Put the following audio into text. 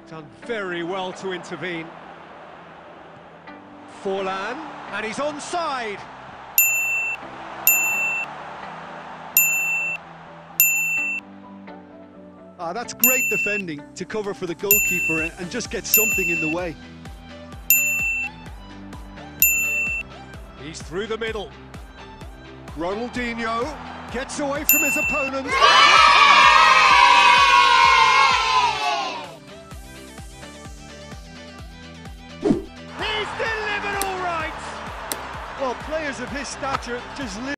Done very well to intervene. Forlan, and he's onside. That's great defending to cover for the goalkeeper and just get something in the way. He's through the middle. Ronaldinho gets away from his opponent. He's delivered all right. Well, players of his stature just live